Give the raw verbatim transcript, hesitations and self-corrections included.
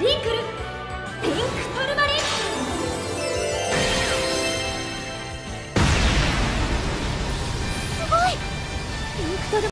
リンクルピンクトルマリン。すごい。ピンクトル